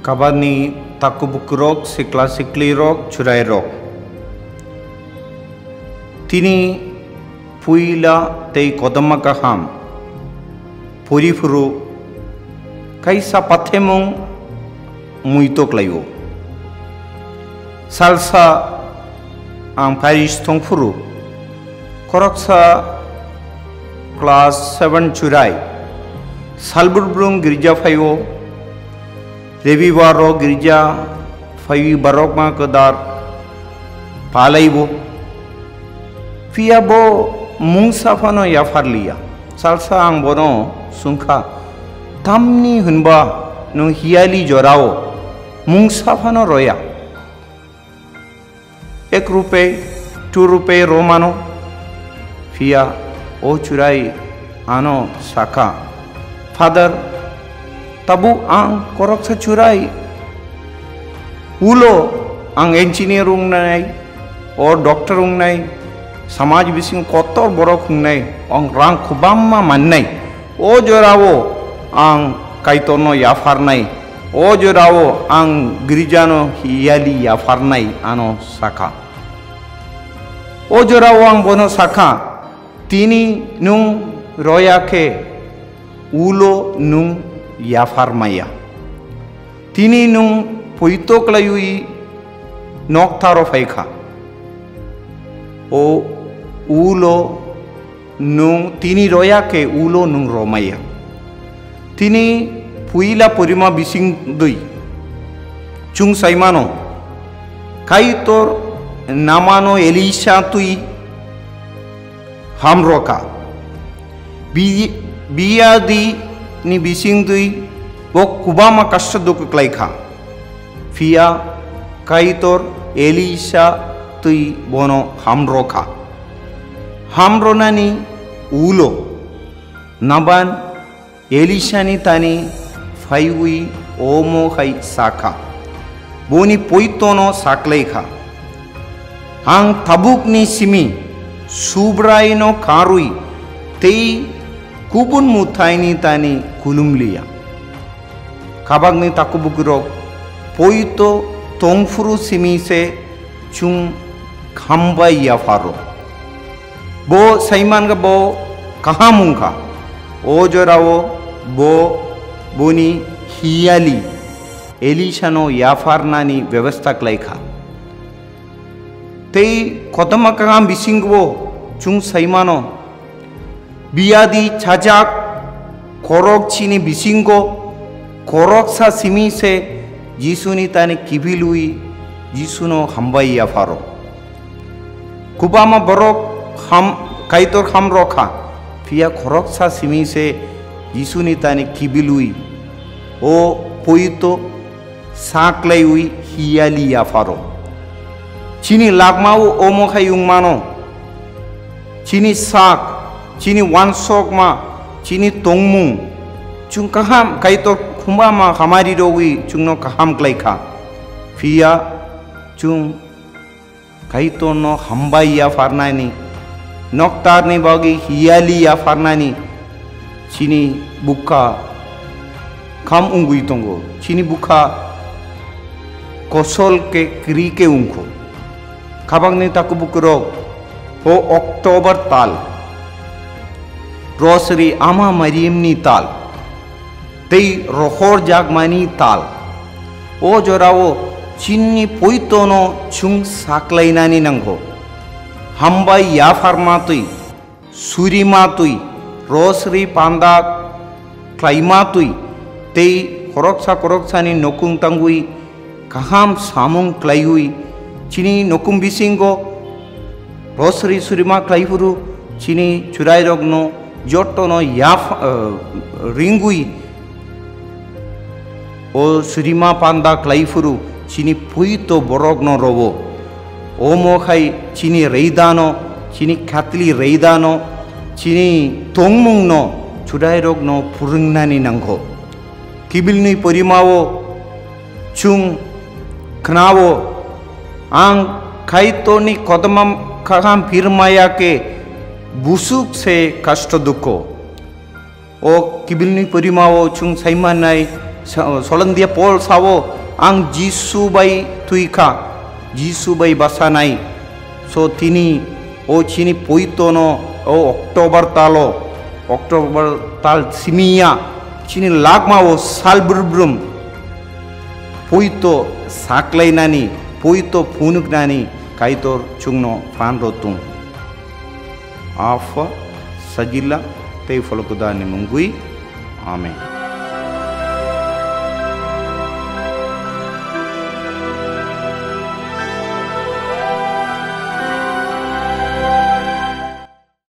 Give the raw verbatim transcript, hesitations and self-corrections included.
Kabani takubuk rok, sikla sikli rok, curai rok. Tini puila tei kodama kaham. Puri furu kaisa pathemong muito klayo. Salsa ang Paris tong furu. Koroksa class seven curai. Salburbrung girja fayo. Revi baro girja fayi barok ma kedar palaibo. Fia bo mungsa fano ya farlia. Salsa ang bono sungka tamni hunba nung hiali jorao mungsa fano roya. Ek rupe, two rupe romano. Fia o curai ano saka. Father tabu ang korok sa curai. Ulo ang engineer ung nai or doctor ung nai. Samaj bising kotor borok ung nai. Ang rang kubama man nai. O jorawo ang kaitono yafar nai. O jorawo ang girijano hiyali yafar nai ano saka. O jorawo ang bono saka. Tini nung roya ke ulo nung yafar maya. Tini nung puito klayui noktaro faika. O ulo nung tini roya ke ulo nung romaya. Tini puila purima bising dui. Chung saimano. Kaitor namano Elisha tui hamroka. Bi biadi ni bising dui bok kubama kashduk klaika. Fia kaitor Elisha tui bono hamroka. Hamronani ulo. Naban Elisha ni tani faiwi omo hai saka. Boni poitono saklaika. Ang tabuk ni simi subrai no karui tei kubun mutaini tani kulumliya. Kabag ni takubukiro poito tongfuru simi se chung khamba ya faro. Bo saiman ga bo kahamungka. O jorawo bo boni hiyali Elisha no yafar nani vyavastha klaika. Tei kodama kaham bisingwo chung saimano biadi chajak korok chini bisingo korok sa simi se jisuni tani kibilui jisuno hambai ya faro. Kubama borok ham kaitor ham rokha fia korok sa simi se jisuni tani kibilui o poito saklaiui hiyali ya faro. Chini lagmau omo khayung mano. Chini sak chini wan sok ma chini tongmung chung kaham kaitor khumba ma hamari rogi chungno kaham klaika. Fia chung kaitor no hambai ya farnani noktar ni bagi hiyali ya farnani chini buka kam ungui tongo chini buka kosol ke kri ke ungko. Kabang ni takubukro o Oktober tal. Rosary ama Mariam ni tal. Tei rohor jagmani tal. O jorawo chinni poitono chung saklainani nangho. Hambai yafar matui. Suri matui. Rosary panda klaimatui. Tei koroksa koroksa ni nokung tangui. Kaham samung klayui. Chini nokum bisingo. Rosary surima klaifuru. Chini churai rogno. Jotto no yaf uh, ringui o surima panda klaifuru chini puito borogno robo o mokhai chini reidano chini khatli reidano chini tongmungno churai rogno purungnani nangho kibilni porimao chung khnao ang kaitoni kodamam kaham firmaya ke busuk se kashto dukko o kibilni porimao chung saimanai solandia pol sawo ang Jisu bai tuika Jisu bai basanai so tini o chini poitono o Oktober talo Oktober tal simia chini lagma o salburbrum poito saklai nani poito punuk nani kaitor chungno fanrotung afa sajilla tei folokudani mungui amen.